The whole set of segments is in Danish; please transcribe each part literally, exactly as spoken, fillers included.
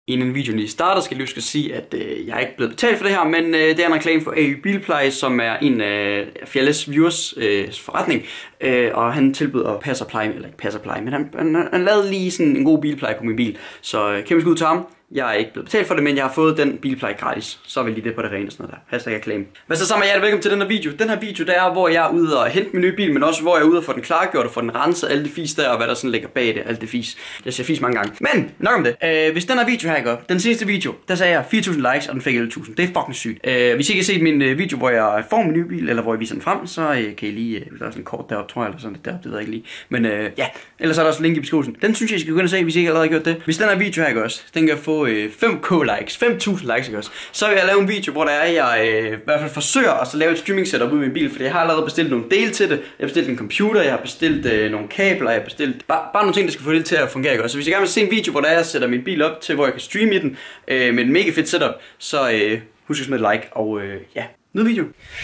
Inden videoen lige starter, skal jeg lige sige, at øh, jeg er ikke blevet betalt for det her, men øh, det er en reklame for A Y Bilpleje, som er en af Fjelles viewers øh, forretning, øh, og han tilbyder passerpleje, eller ikke passerpleje, men han, han, han lavede lige sådan en god bilpleje på min bil, så øh, kæmpe skud til ham. Jeg er ikke blevet betalt for det, men jeg har fået den bilpleje gratis. Så vil lige det på det rene og sådan noget der. Hashtag reklame. Hvad så sammen med jer? Velkommen til den her video. Den her video, der er, hvor jeg er ude og hente min nye bil, men også hvor jeg er ude og få den klargjort og få den renset, alt det fis der, og hvad der sådan ligger bag det, alt det fis. Jeg siger fis mange gange. Men nok om det. Øh, hvis den her video her ikke op, den seneste video, der sagde jeg fire tusind likes, og den fik elleve tusind. Det er fucking sygt. Øh, hvis I ikke har set min øh, video, hvor jeg får min nye bil, eller hvor jeg viser den frem, så øh, kan I lige, øh, der er sådan en kort deroppe, tror jeg, eller sådan deroppe, det ved jeg ikke lige. Men øh, ja, ellers er der også link i beskrivelsen. Den synes jeg, I skal gå ind og se, hvis I ikke allerede har gjort det. Hvis den her video her ikke også, den kan få øh, fem k likes, fem tusind likes, ikke også? Så vil jeg lave en video, hvor der er, jeg øh, i hvert fald forsøger at så lave et streaming setup ud i min bil, fordi jeg har allerede bestilt nogle dele til det. Jeg har bestilt en computer, jeg har bestilt øh, nogle kabler, jeg har bestilt bare, bare nogle ting, der skal få det til at fungere, ikke også? Så hvis I gerne vil se en video, hvor der er, jeg sætter min bil op til, hvor jeg kan streame i den øh, med et mega fedt setup, så øh, husk at smide et like, og øh, ja, nyd video.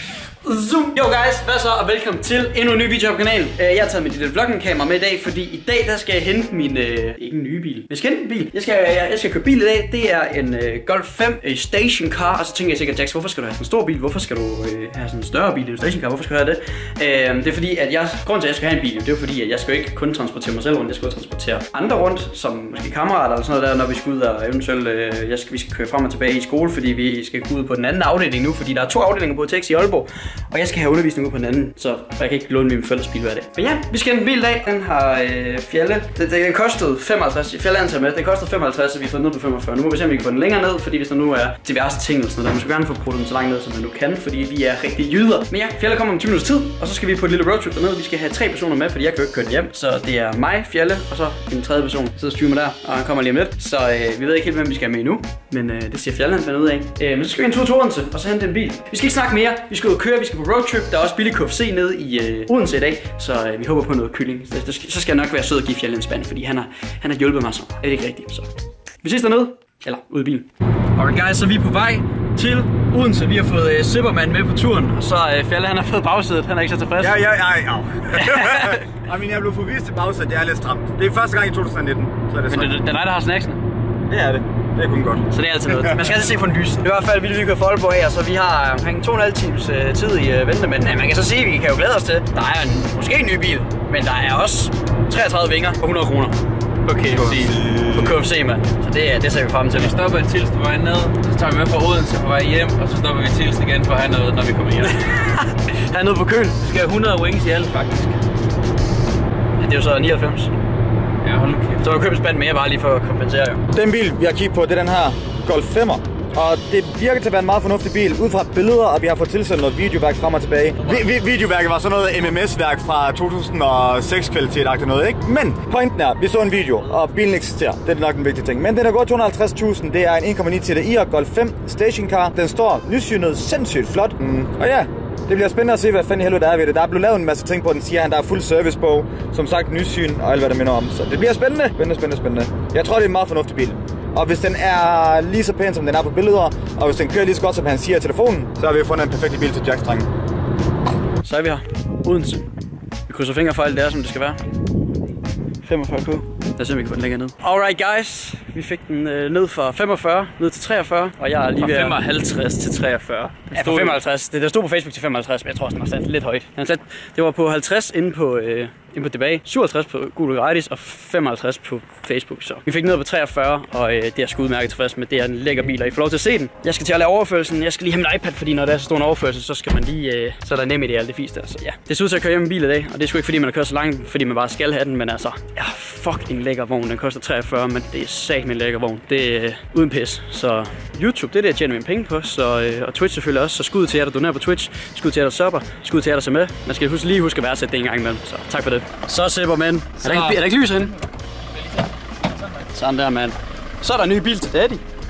Zoom! Yo guys, hvad så, og velkommen til endnu en ny video på kanalen. Jeg har taget mit lille vlogging-kamera med i dag, fordi i dag der skal jeg hente min, øh, ikke en nye bil. Jeg skal hente en bil. Jeg skal, jeg, jeg skal købe bil i dag. Det er en øh, Golf fem øh, station car, og så tænker jeg sikkert, Jax, hvorfor skal du have sådan en stor bil? Hvorfor skal du øh, have sådan en større bil, en station car? Hvorfor skal du have det? Øh, det er fordi, at jeg, grunden til at jeg skal have en bil, det er fordi, at jeg skal ikke kun transportere mig selv rundt, jeg skal også transportere andre rundt, som måske kammerater eller sådan noget der, når vi skal ud og eventuelt, øh, jeg skal, vi skal køre frem og tilbage i skole, fordi vi skal gå ud på den anden afdeling nu, fordi der er to afdelinger på Tex i Aalborg, og jeg skal have undervisning ude på den anden, så jeg kan ikke låne min forældres bil hver dag. Men ja, vi skal have en bil i dag. Den har øh, Fjelle. Den, den kostede femoghalvtreds. Fjelle antager med. Den kostede femoghalvtreds, så vi har fået den ned på femogfyrre. Nu må vi se, om vi kan få den længere ned, fordi hvis der nu er diverse ting eller sådan noget, der man skal gerne få prøvet den så langt ned, som man nu kan, fordi vi er rigtig jyder. Men ja, Fjelle kommer om tyve minutters tid, og så skal vi på et lille roadtrip derned. Vi skal have tre personer med, fordi jeg kan jo ikke køre den hjem. Så det er mig, Fjelle, og så en tredje person, sidder og streamer der, og han kommer lige om lidt. Så øh, vi ved ikke helt, hvem vi skal have med endnu, men øh, det siger Fjelle, han finder ud af. Øh, men så skal vi en tur til Odense, og så hente en bil. Vi skal ikke snakke mere. Vi skal ud og køre, vi skal på roadtrip. Der er også billig K F C nede i øh, Odense i dag, så øh, vi håber på noget kylling. Så, så skal jeg nok være sød og give Fjelle en spand, fordi han har, han har hjulpet mig så. Er det ikke rigtigt? Så vi ses dernede, eller ude i bilen. Alright guys, så vi er på vej til Odense. Vi har fået øh, Zipperman med på turen, og så øh, Fjelle, han har fået bagsædet. Han er ikke så tilfreds. Ja, ja, ja, ja. I mean, jeg blev forvist til bagsædet, det er lidt stramt. Det er første gang i to tusind nitten, så er det Men det, det er dig, der har snacksene. Det er det. Det er kun godt. Så det er altid noget. Man skal altid se på en lys. I hvert fald vil vi køre for Aalborg af, så vi har omkring to og en halv times øh, tid i øh, vente. Men øh, man kan så sige, at vi kan jo glæde os til. Der er en, måske en ny bil, men der er også treogtredive vinger på hundrede kroner. På K F C. På K F C, mand. Så det, det ser vi frem til. Vi stopper i Tilst på vej ned, så tager vi med fra Odense på vej hjem, og så stopper vi i Tilst igen for at have noget, når vi kommer hjem. Hernede på Køl. Vi skal have hundrede wings i alt, faktisk. Ja, det er jo så nioghalvfems. Ja, hold nu kæft. Så har du købt en spand mere, bare lige for at kompensere jo. Den bil, vi har kigget på, det er den her Golf femmer. Og det virker til at være en meget fornuftig bil, ud fra billeder, og vi har fået tilsendt noget videoværk frem og tilbage. Vi, vi, videoværket var sådan noget M M S-værk fra to tusind og seks kvalitet-agtigt noget, ikke? Men pointen er, vi så en video, og bilen eksisterer. Det er nok den vigtige ting. Men den er gået to hundrede og halvtreds tusind. Det er en en komma ni T D I Golf fem Station Car. Den står nysynet, sindssygt flot. Mm. Og ja, det bliver spændende at se, hvad fanden i helvede der er ved det. Der er blevet lavet en masse ting på den, siger han, der er fuld service på. Som sagt, nysyn og alt hvad det minder om. Så det bliver spændende. Spændende, spændende, spændende. Jeg tror, det er en meget fornuftig bil. Og hvis den er lige så pæn, som den er på billeder, og hvis den kører lige så godt, som han siger i telefonen, så har vi fundet en perfekt bil til Jax drenge. Så er vi her. Odense. Vi krydser fingre for alt det er, som det skal være. femogfyrre k. Lad os se, om vi kan få den længere ned. Alright guys, vi fik den øh, ned fra femogfyrre, ned til treogfyrre, og jeg er lige ved at... Fra femoghalvtreds til treogfyrre. Ja, fra femoghalvtreds. Det der stod på Facebook til femoghalvtreds, men jeg tror også, den var sat lidt højt. Den sat, det var på halvtreds inde på, øh, inde på tilbage, syvoghalvtreds på Google Gratis og femoghalvtreds på Facebook. Så vi fik ned på treogfyrre, og øh, det er sgu udmærket tilfreds med. Det er en lækker bil, og I får lov til at se den. Jeg skal til at lave overførelsen. Jeg skal lige have min iPad, fordi når der er så stor en overførsel, så skal man lige, øh, så er der nem i det alt det fisk der. Så ja, det ser ud til at køre hjem en bil i dag, og det er sgu ikke fordi man har kørt så langt, fordi man bare skal have den, men altså, ja, fuck en lækker vogn. Den koster treogfyrre, men det er satme en lækker vogn. Det er øh, uden pis. Så YouTube, det er det, jeg tjener mine penge på, så, øh, og Twitch selvfølgelig også. Så skud til jer, der donerer på Twitch, skud til jer, der subber, skud til jer, der ser med. Man skal huske, lige huske at værdsætte det en gang imellem, så tak for det. Så Zipperman. Er der ikke, er der ikke lys herinde? Sådan der, mand. Så er der en ny bil til Daddy.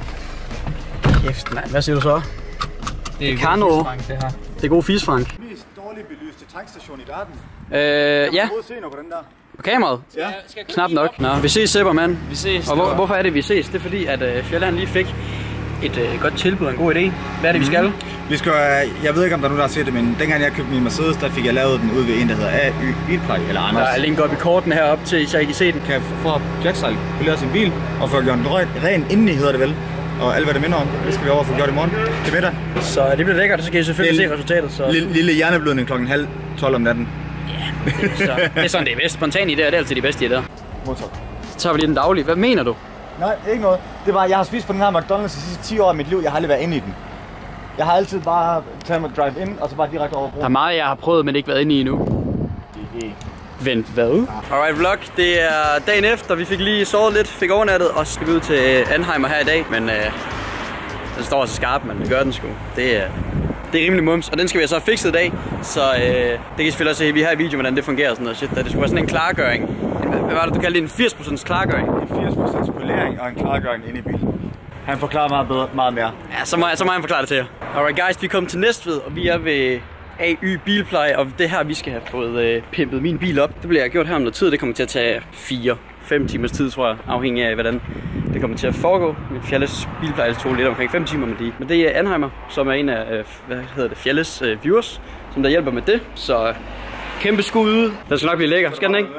Kæft, mand. Hvad siger du så? Det er Kano. god fisfrank, det her. Det er god fisfrank. Mest dårligt belyste tankstation i verden. Øh, ja. På den der. På kameraet? Ja. Knap nok. Nå, vi ses, Zipperman. Vi ses. Og hvor, hvorfor er det, vi ses? Det er fordi, at uh, Fjelle lige fik et uh, godt tilbud og en god idé. Hvad er det, vi skal? Vi skal, jeg ved ikke, om der er nogen, der har set det, men dengang jeg købte min Mercedes, der fik jeg lavet den ud ved en, der hedder A Y Bilpleje, eller Anders. Der er link op i korten heroppe til, så I kan se den. Kan jeg få glatsejl, polere sin bil, og få gjort den ren indeni, hedder det vel. Og alt, hvad det minder om, det skal vi over få gjort i morgen til middag. Så det bliver lækkert, så kan I selvfølgelig lille, se resultatet. Så. Lille, lille hjerneblødning klokken halv tolv om natten. Ja, det er, så, det er sådan, det er bedst. Spontane idéer, det er altid de bedste idéer. Så tager vi lige den daglige. Hvad mener du? Nej, ikke noget. Det var, jeg har spist på den her McDonald's de sidste ti år af mit liv. Jeg har aldrig været inde i den. Jeg har altid bare taget mig drive-in, og så bare direkte over broen. Der er meget, jeg har prøvet, men ikke været inde i endnu. Vent, hvad? Alright vlog, det er dagen efter. Vi fik lige sovet lidt, fik overnattet, og så skal vi ud til Anheimer her i dag. Men øh, den står så skarp, men det gør den sgu. Det er, det er rimelig mums, og den skal vi så have fikset i dag. Så øh, det kan I selvfølgelig også se, vi har i video, hvordan det fungerer og sådan noget shit. Det skulle være sådan en klargøring. Hvad var det, du kaldte det? En firs procent klargøring? En firs procent polering og en klargøring inde i bilen. Han forklarer meget bedre, meget mere. Ja, så må, så må han forklare det til jer. Alright guys, vi er kommet til Næstved, og vi er ved A Y Bilpleje, og det her, vi skal have fået øh, pimpet min bil op. Det bliver jeg gjort her om noget tid. Det kommer til at tage fire fem timers tid, tror jeg, afhængig af, hvordan det kommer til at foregå. Mit Fjelles Bilpleje tog lidt omkring fem timer med de. Men det er Anheimer, som er en af, øh, hvad hedder det, Fjelles øh, viewers, som der hjælper med det. Så kæmpe skud ude. Den skal nok blive lækker. Skal den ikke?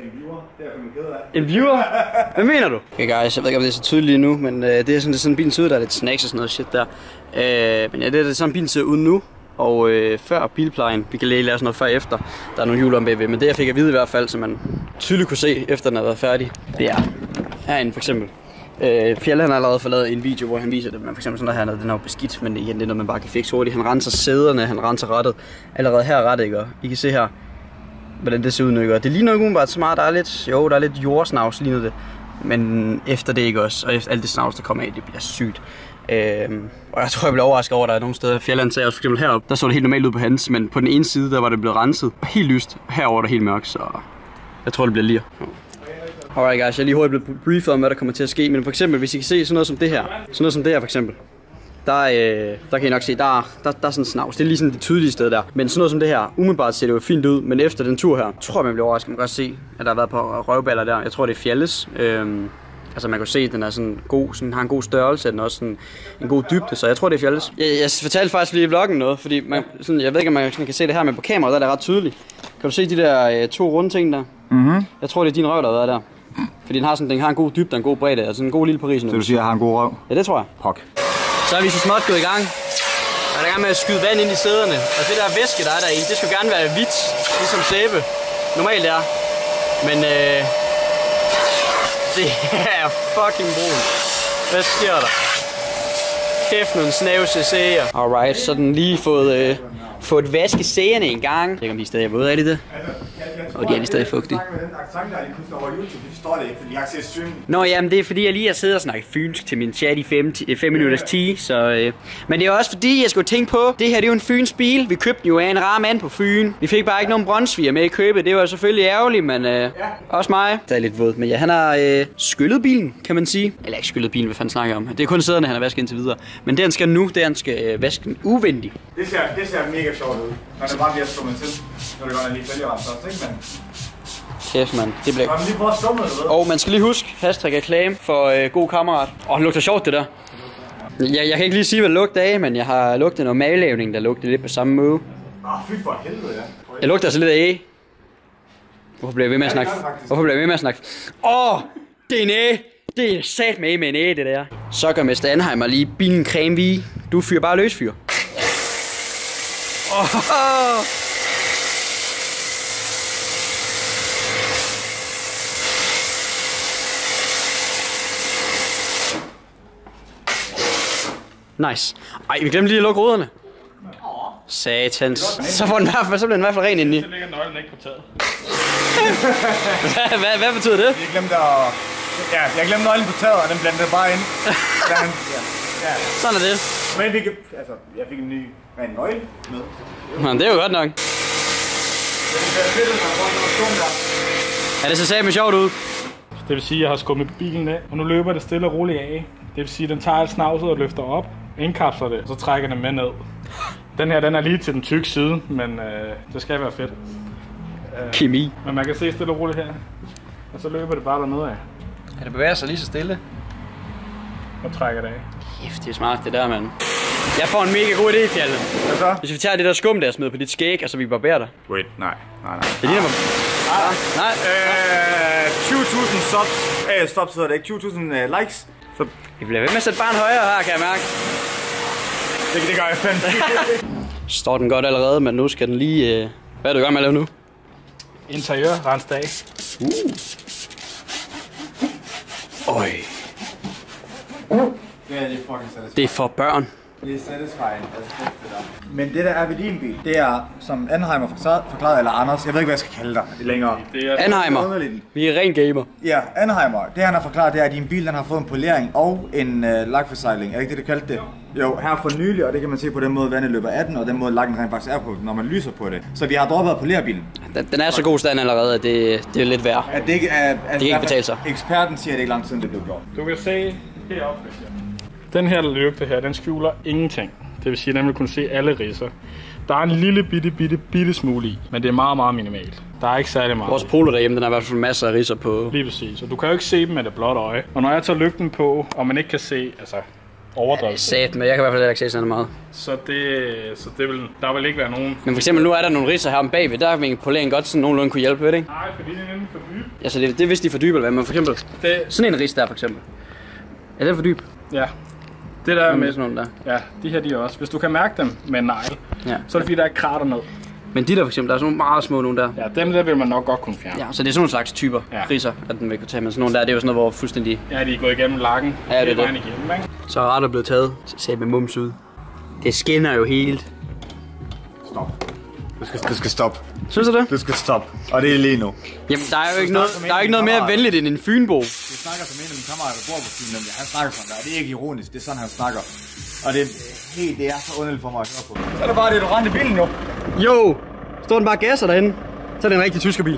En viewer? Hvad mener du? Okay guys, jeg ved ikke om det er så tydeligt nu, men øh, det er sådan, det er sådan bilen ser ud, der er lidt snacks og sådan noget shit der. Øh, men ja, det er sådan bilen ser ud nu. Og øh, før bilplejen, vi kan lige lave sådan noget før efter, der er nogle hjul om bagved, men det jeg fik at vide i hvert fald, så man tydeligt kunne se, efter den har været færdig, det er herinde for eksempel. Øh, Fjell han har allerede fået lavet en video, hvor han viser det, men for eksempel sådan der hernede, den er jo beskidt, men igen, det er noget, man bare kan fikse hurtigt. Han renser sæderne, han renser rettet, allerede her rettet, ikke? I kan se her, hvordan det ser ud nu, ikke? Det ligner ikke umiddelbart så meget, der er lidt, jo, der er lidt jordsnavs, ligner det, men efter det ikke også, og efter alt det snavs, der kommer af, det bliver sygt. Øhm, og jeg tror, jeg blev overrasket over, at der er nogle steder, Fjelland sagde også for eksempel heroppe, der så det helt normalt ud på hans, men på den ene side, der var det blevet renset, helt lyst, herover der helt mørkt, så jeg tror, det bliver lir. Alright guys, jeg er lige hurtigt blevet briefet om, hvad der kommer til at ske, men for eksempel, hvis I kan se sådan noget som det her, sådan noget som det her for eksempel, der, øh, der kan I nok se, der, der, der er sådan en snavs, det er lige sådan det tydelige sted der, men sådan noget som det her, umiddelbart ser det jo fint ud, men efter den tur her, tror jeg, man bliver overrasket, man kan godt se, at der har været på røvballer der, jeg tror, det er Fjelles. Øhm, Altså man kan se, at den er sådan god, sådan, har en god størrelse, den er også sådan en god dybde, så jeg tror det er Fjelles. Jeg, jeg fortalte faktisk lige i vloggen noget, fordi man, sådan, jeg ved ikke om man kan se det her, men på kameraet der er det ret tydeligt. Kan du se de der øh, to runde ting der? Mhm. Jeg tror det er din røv der har været der. Fordi den har sådan, den har en god dybde og en god bredde, altså en god lille Paris. Så du siger, at jeg har en god røv? Ja, det tror jeg. Pok. Så er vi så småt gået i gang. Og der er i gang med at skyde vand ind i sæderne, og det der væske der er der i, det skal gerne være hvidt, ligesom sæbe normalt er. Men øh, det er fucking brun. Hvad sker der? Kæft nogle snævse sæger. Alright, så den lige fået, øh, fået vasket sægerne en gang. Jeg ved ikke om de er stadig våde, er de det? Og de er lige stadig fugtige. Nå jamen, det er fordi jeg lige har siddet og snakket fynsk til min chat i fem minutters ti, så... Øh. Men det er også fordi, jeg skulle tænke på, det her det er jo en Fyns bil. Vi købte den jo af en rar mand på Fyn. Vi fik bare ikke nogen brøndsviger med i købet. Det var selvfølgelig ærgerligt, men øh, også mig. Det er lidt våd, men ja, han har øh, skyllet bilen, kan man sige. Eller ikke skyllet bilen, hvad fanden snakker om. Det er kun sæderne, han har vasket indtil videre. Men det han skal nu, det er, han skal øh, vaske den uvendig. Det ser, det ser mega sjovt ud, når det bare bliver stummet til. Når det godt er lige fælgeret først, ikke mand? Kæft, mand. Det bliver... Kan man lige prøve at stumme det, ved? Og man skal lige huske, hashtag reklame for øh, god kammerat. Åh, oh, det lugter sjovt, det der. Jeg, jeg kan ikke lige sige, hvad det lugter af, men jeg har lugtet noget madlavning, der lugter lidt på samme måde. Ah, fy for helvede, ja. Jeg lugter altså lidt af æg. Hvorfor bliver jeg ved med at snakke? Hvorfor bliver jeg ved med at snakke? Åh, oh, det er en æg. Det er sat med med en æg, det der. Så gør mister Anheimer lige bilen creme vi. Du fyrer bare løs, fyr. Åh, oh. Nice. Ej, vi glemte lige at lukke ruderne. Satans. Så får den i hvert fald, så bliver den i hvert fald ren indeni. Så ligger nøglen ikke på taget. hvad, hvad, hvad betyder det? Jeg glemte at... Ja, jeg glemte nøglen på taget, og den blandede bare ind. ja, ja. Sådan er det. Men vi kan... Altså, jeg fik en ny... Hvad, en nøgle med? Men det er jo godt nok. Ja, det ser satme sjovt ud. Det vil sige, at jeg har skummet bilen af, og nu løber det stille og roligt af. Det vil sige, at den tager alt snavset og løfter op, indkapsler det, og så trækker den med ned. Den her, den er lige til den tykke side, men øh, det skal være fedt. Øh, Kemi. Men man kan se stille og roligt her, og så løber det bare dernede af. Ja, det bevæger sig lige så stille. og trækker det af. Kæft, det er smart det der, mand. Jeg får en mega god idé, Fjalle. Hvad så? Hvis vi tager det der skum der og smider på dit skæg, og så vi barberer dig. Wait, nej, nej, nej. Det ligner mig. Ah, nej. Øh, tyve tusind subs. Øh, stop, så er det ikke. tyve tusind uh, likes. Så... Vi bliver ved med at sætte barn højere her, kan jeg mærke. Det, det gør jeg fandme. Står den godt allerede, men nu skal den lige... Øh... Hvad er du i gang med at lave nu? Interiør, rens dag. Uh. Øj. Det er det fucking satisfying. Det er for børn. Det er satisfying. Men det der er ved din bil, det er, som Anheimer forklarede, eller Anders, jeg ved ikke, hvad jeg skal kalde dig længere. Det er Anheimer. Vi er ren gamer. Ja, Anheimer. Det han har forklaret, det er, at din bil den har fået en polering og en uh, lakforsegling. Er det ikke det, du kaldte det? Jo, her for nylig, og det kan man se på den måde, vandet løber af den, og den måde, lakken rent faktisk er på, når man lyser på det. Så vi har droppet at polere bilen. Den, den er så god stand allerede, at det, det er lidt værd. At det ikke er... At det kan ikke betale sig. Eksperten siger, at det ikke lang tid, det blev gjort. Du kan se heroppe. Den her lygte her, den skjuler ingenting. Det vil sige, at den vil kunne se alle ridser. Der er en lille bitte, bitte, bitte smule i, men det er meget, meget minimalt. Der er ikke særlig meget. Vores Polo derhjemme, den har i hvert fald masser af ridser på. Lige præcis, og du kan jo ikke se dem med det blotte øje. Og når jeg tager lygten på, og man ikke kan se, altså overdrevet. Ja, sat, men jeg kan i hvert fald ikke se sådan meget. Så det, så det vil, der vil ikke være nogen... Men for eksempel nu er der nogle ridser her om bagved, der vil en polering godt sådan nogenlunde kunne hjælpe, ved det, ikke? Nej, fordi det er nemlig for dyb. Altså det, det er vist de er for dybe, eller hvad? Men for eksempel, det... sådan en ris der for eksempel. Er den for dyb? Ja. Det der med sådan nogle der. Ja, de her de er også. Hvis du kan mærke dem med en negl, ja. Så er det fordi, der er krater ned. Men de der for eksempel, der er sådan nogle meget små nogle der. Ja, dem der vil man nok godt kunne fjerne. Ja, så det er sådan nogle slags typer ja. Riser, at den vil kunne tage. Men sådan nogle der, det er jo sådan noget, hvor fuldstændig... Ja, de er gået igennem lakken. Ja, det er det. Igennem, ikke? Så er rettet blevet taget. Så ser med mums ud. Det skinner jo helt. Stop. Du skal, du skal stoppe. Synes du det? Du skal stoppe. Og det er lige nu. Jamen, der er jo ikke noget, der er ikke noget mere venligt end en fynbo. Jeg snakker som en af mine kammerater, der bor på Fyn, nemlig. Han snakker sådan der, og det er ikke ironisk, det er sådan, han snakker. Og det er helt, det er så underligt for mig at høre på. Så er det bare det, du rendte i bilen nu. Jo, står den bare gasser derinde. Så er det en rigtig tyskerbil.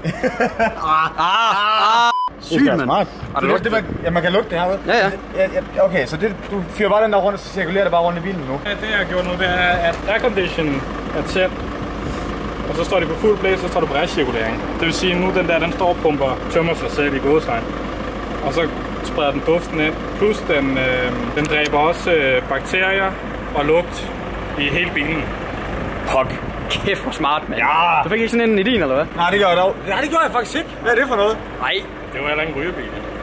ah, ah, ah. Sygt, mand. Har du lugtet det? Ja, man kan lugte det herude. Ja, ja. Okay, så det, du fyrer bare den der rundt, og så cirkulerer det bare rundt i bilen nu. Ja, det jeg har gjort nu, det er, at airconditionen er tændt. Og så står det på fuld blæs, så står det på recirkulering. Det vil sige, at nu den der, den står og pumper, tømmer sig selv i gåsetegn. Og så spreder den duften ind. Plus den, øh, den dræber også øh, bakterier og lugt i hele bilen. Fuck. Kæft, hvor smart, mand. Ja. Du fik ikke sådan en i din, eller hvad? Nej, det gør jeg dog. Nej, det gør jeg faktisk ikke. Hvad er det for noget? Nej. Det var heller ikke en rygerbil.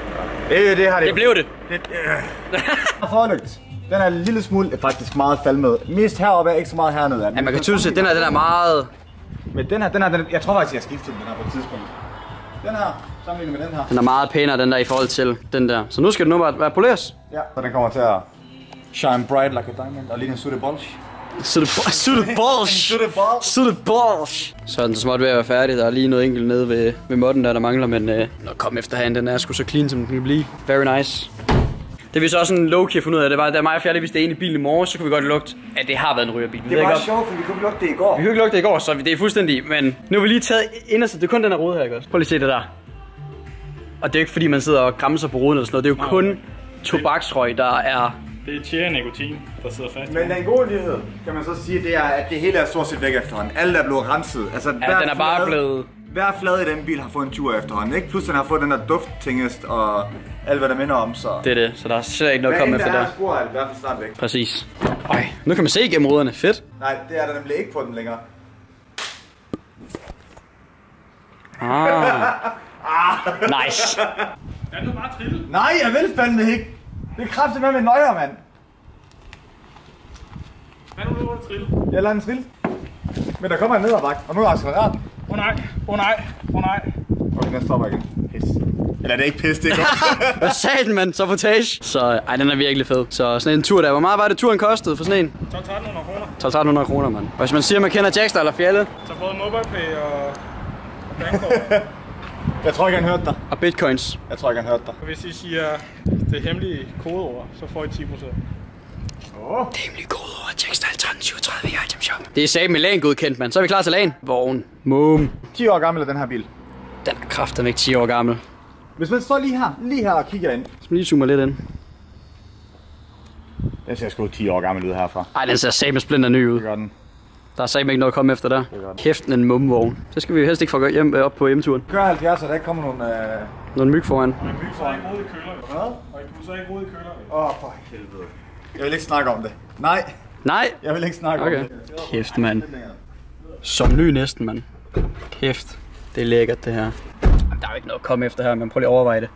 Det, det har det. Det blev det. Det øh. Forlygt. Den er en lille smule faktisk meget falmet. Mest heroppe er ikke så meget hernede. Ja, man kan tydeligt se, at den er, den er meget... Men den her, den her, den, jeg tror faktisk, jeg har skiftet den her på et tidspunkt. Den her, sammenlignet med den her. Den er meget pænere, den der, i forhold til den der. Så nu skal den nu bare være poleres. Ja, så den kommer til at shine bright like a diamond og lige en sutte bolch. Sutte bolch! Sutte bolch! Sutte bolch! Så er den så småt ved at være færdig. Der er lige noget enkelt nede ved, ved modden der, der mangler. Men øh, når kom efterhånden, den er sgu så clean, som den kan blive. Very nice. Det vi så også sådan low-key at finde ud af, det var, da mig og Fjalle, hvis det er inde i bilen i morgen, så kunne vi godt lugte, at det har været en rygerbil. Det var sjovt, for vi kunne lugte det i går. Vi kunne ikke lugte det i går, så det er fuldstændig, men nu har vi lige taget inderst, det er kun den her rode her, ikke også? Prøv lige at se det der. Og det er ikke fordi, man sidder og kramser på roden eller sådan noget, det er jo kun tobaksrøg, der er... Det er tjære nikotin, der sidder fast. Men den gode nyhed, kan man så sige, det er, at det hele er stort set væk efterhånden. Alt er blevet renset. Altså, ja, den er bare flade, blevet... Hver flade i den bil har fået en tur efterhånden, ikke? Plus den har fået den der dufttingest og alt hvad der minder om, så... Det er det, så der er slet ikke noget at komme efter der. Hvad end der er spor, er det i hvert fald snart væk. Præcis. Øj, nu kan man se igennem ruderne. Fedt. Nej, det er der nemlig ikke på den længere. Ah. Nice. Er den nu bare trille? Nej, jeg vil fandme ikke. Det er kraftigt med med nøjer, mand. Hvad nu, nu trille? Jeg lader den trille. Men der kommer en nederbak, og nu er accelererer den. Åh oh, nej, åh oh, nej, åh oh, nej. Okay, den stopper igen. Pis. Eller det er ikke pis, det er godt. Hvad sagde den, mand? Sabotage. Så ej, den er virkelig fed. Så sådan en tur der. Hvor meget var det turen kostede for sådan en? tolv til tretten hundrede kroner. tolv til tretten hundrede kroner, mand. Og hvis man siger, at man kender Jackster eller Fjalle. Så både MobilePay og Bankort. Jeg tror ikke, han hørte dig. Og bitcoins. Jeg tror ikke, han hørte dig. Og hvis I siger det hemmelige kodeord, så får I ti procent. Åh. Det hemmelige kodeord er Jackster tretten syvogtredive i Item Shop. Det er sagde med lagen godkendt, mand. Så er vi klar til lagen. Vogn. Mum. ti år gammel er den her bil. Den er kraftedeme ikke ti år gammel. Hvis man står lige her, lige her og kigger ind. Så man lige zoomer lidt ind. Den ser sgu ti år gammel ud herfra. Ej, den ser satme splinter ny ud. Det gør den. Der er sagt ikke noget at komme efter der. Kæft en mumvogn. Så skal vi jo helst ikke få hjem op på hjemturen. Kør halvfjerds, så der ikke kommer nogle... Øh... Nogle myg foran. Men myg foran. Så ikke rode i køler. Hvad? Og du så ikke rode i køler. Åh, oh, for helvede. Jeg vil ikke snakke om det. Nej. Nej. Jeg vil ikke snakke okay. om det. Kæft, mand. Som ny næsten, mand. Kæft. Det er lækkert, det her. Der er jo ikke noget at komme efter her, men prøv lige at overveje det.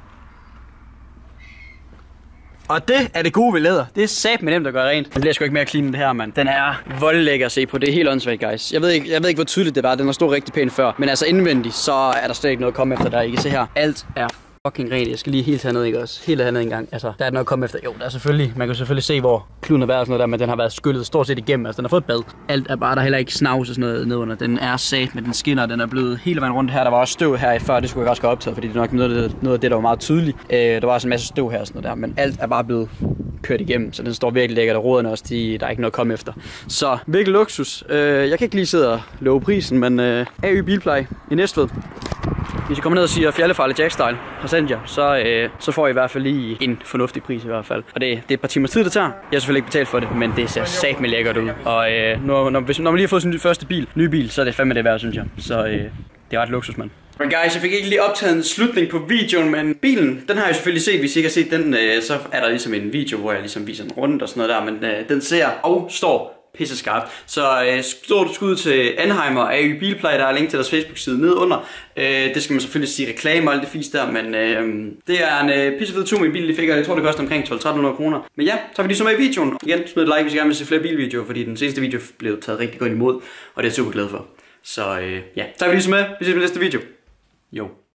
Og det er det gode ved læder. Det er sat med dem, der gør rent. Den bliver sgu ikke mere clean end det her, mand. Den er voldlækker at se på. Det er helt åndssvagt, guys. Jeg ved ikke, jeg ved ikke hvor tydeligt det var. Den har stået rigtig pænt før. Men altså indvendigt, så er der slet ikke noget at komme efter der. I kan se her. Alt er fucking rent. Jeg skal lige helt herned, ikke også? Helt herned en gang. Altså, der er noget at komme efter. Jo, der er selvfølgelig. Man kan selvfølgelig se, hvor kluden har været og sådan noget der, men den har været skyllet stort set igennem. Altså, den har fået bad. Alt er bare, der er heller ikke snavs og sådan noget nedunder. Den er sat med den skinner. Den er blevet hele vejen rundt her. Der var også støv her i før. Det skulle jeg også have optaget, fordi det er nok noget af det, noget af det der var meget tydeligt. Øh, der var også en masse støv her og sådan noget der, men alt er bare blevet kørt igennem, så den står virkelig lækkert, og råderne også, de, der er ikke noget at komme efter. Så virkelig luksus. Øh, jeg kan ikke lige sidde og love prisen, men øh, A Y Bilpleje i Næstved. Hvis I kommer ned og siger fjallefejl Jack-style har sendt jer, så, øh, så får I i hvert fald lige en fornuftig pris i hvert fald. Og det, det er et par timers tid, det tager. Jeg har selvfølgelig ikke betalt for det, men det ser satme lækkert ud. Og øh, når, når, hvis, når man lige har fået sin første bil, ny bil, så er det fandme det værd, synes jeg. Så øh, det er ret luksus, mand. Men guys, jeg fik ikke lige optaget en slutning på videoen, men bilen, den har jeg selvfølgelig set. Hvis I ikke har set den, øh, så er der ligesom en video, hvor jeg ligesom viser den rundt og sådan noget der. Men øh, den ser og står pisse skarpt. Så øh, stort skud til Anheimer og A Y Bilpleje, der er link til deres Facebook-side nede under. Øh, det skal man selvfølgelig sige reklame og alt det fisk der, men øh, det er en øh, pissefed tur med bilen, de fik, og jeg tror det koster omkring tolv til tretten hundrede kroner. Men ja, så har vi lige så med i videoen. Igen, smid et like, hvis I gerne vil se flere bilvideoer, fordi den seneste video blev taget rigtig godt imod, og det er jeg super glad for. Så øh, ja, så har vi lige så med. Vi ses i næste video. Jo.